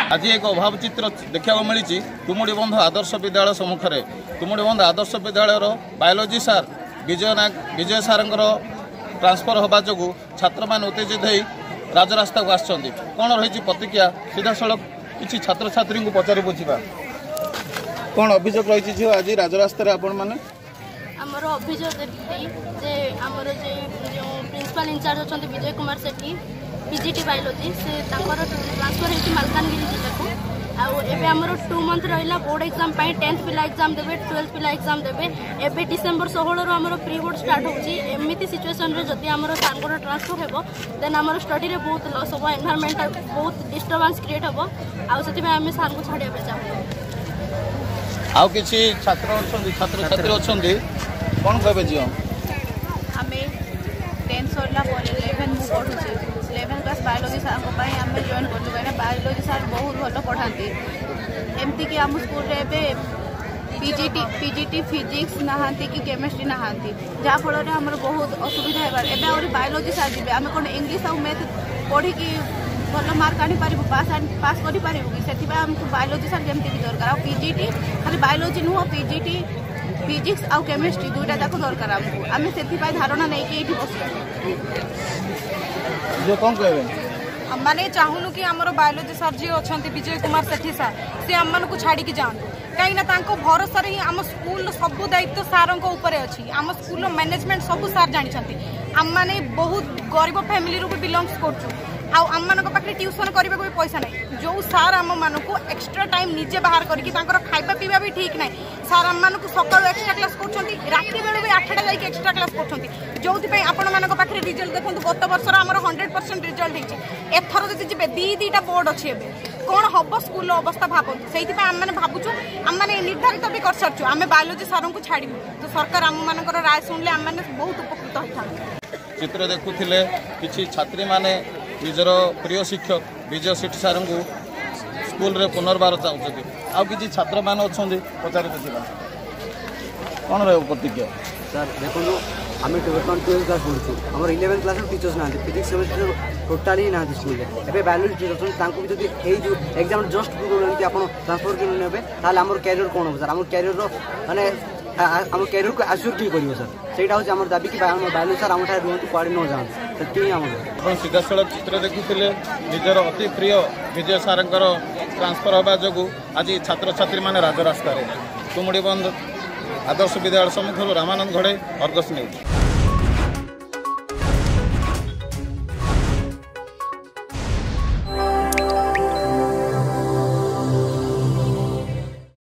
आज एक अभाव चित्र देखा मिली तुमुड़ीबंध आदर्श विद्यालय सम्मुख में तुमुड़ीबंध आदर्श विद्यालय बायोलोजी सार विजय सार ट्रांसफर होगा जो छात्र मान उत्तेजित हो राजरास्ता को आसछन्ति कौन रही प्रतिक्रिया सीधा सड़क किसी छात्र छात्री को पचारि बुझा कौन अभियोग रही झील आज राजरास्ता आपण मैंने आमर अभियोग जे आमर जो प्रिंसिपल इंचार्ज अच्छा विजय कुमार सेठी पीजीटी बायोलोजी से ट्रांसफर होती मालकानगिरी जिला को आबे आमर 2 मंथ रहा बोर्ड एग्जाम 10th पिला एग्जाम देवे 12th पिला एग्जाम देवे एबे डिसेंबर 16 रो आमर प्री बोर्ड स्टार्ट होची एमिति सिचुएशन रे जदी आमर सांगरो ट्रांसफर हेबो देन आमर स्टडी रे बहुत लॉस होबो एनवायरनमेंट बहुत डिस्टर्बेंस क्रिएट होबो आ सेति में आमे सांगो छाडिया पे चाहू आउ किछि छात्र अछंदी छात्र छात्री अछंदी कोन कहबे जियो आमे 10 सरला पर 11 मु पढुछे 11 क्लास बायोलॉजी सर को पाई आमे जॉइन करलु कने बायोलॉजी सर बहुत भलो पढांती एमती कि हम स्कूल रे बे पीजीटी फिजिक्स नहांती कि केमिस्ट्री नहांती जा फल रे हमर बहुत असुविधा हेबार एबे और बायोलॉजी सर जिबे आमे कोन इंग्लिश और मैथ पढी कि भल मार्क आनी पारिबो पास करि पारिबो कि सेति बा हमको बायोलॉजी सर जेमती भी दरकार और पीजीटी खाली बायोलॉजी नुह पीजीटी फिजिक्स और केमिस्ट्री दुईटा जाक दरकार हमको आमे सेति पाई धारणा नै कि एठी बसु जे कोन कहबे माने चाहूनु कि आमर बायोलॉजी सर जी अच्छा विजय कुमार सेठी सर सी आम मान छाड़ी जाऊँ कहीं भरोसा ही आम स्कूल सब दायित्व सार अच्छी आम स्कूल मैनेजमेंट सब सार जानते आम मैंने बहुत गरीब फैमिली भी बिलंगस कर आम मान पाखे ट्यूशन करने को भी पैसा नहीं जो सार आम मानक एक्सट्रा टाइम निजे बाहर करके खाଇବା पीवा भी ठीक ना सार आम मानक सकाल एक्सट्रा क्लास कर राति बेले भी 8टा जाकि एक्सट्रा क्लास कर जो आपण मान पाखे रिजल्ट देखो गत वर्षर आम 100% रिजल्ट होती एथर जब जी दीटा बोर्ड अच्छे कौन हम स्कूल अवस्था भावतु से आम मैंने भावुँ आम मैंने निर्धारित भी कर सार्चु आम बायोलॉजी सार को छाड़ू तो सरकार आम मान राय शुणिले आम मैंने बहुत उपकृत होता चित्र देखुले कि छात्री माने निजर प्रिय शिक्षक विजय सेठी सार को स्कूल रे पुनर्बार चाहते आउ कि छात्र मान अच्छा पचारि बुझा कौन रही प्रतिक्रिया सर देखो आम बर्तमान 12th क्लास पढ़ुँ आम 11th क्लास टीचर्स ना फिजिक्स केमिस्ट्री टोटाली ही ना स्कूल में बायोलॉजी टीचर अच्छे भी जो एग्जाम जस्ट प्रूव आप ट्रांसफर कर ने आम कैरियर कौन हम सर आम कैरियर माने आम कैरियर को आश्योर किए कर सर सहीटा हूँ आम दाबी कि बायोलॉजी सर आम रुहतु कड़े न जाऊँ से सीधा सड़क चित्र देखुले निजर अति प्रिय विजय सार ट्रांसफर होगा जो आज छात्र छात्री मैंने राजरास्तार तुमुड़ीबंध आदर्श विद्यालय सम्मुख रामानंद घड़े अर्गस न्यूज।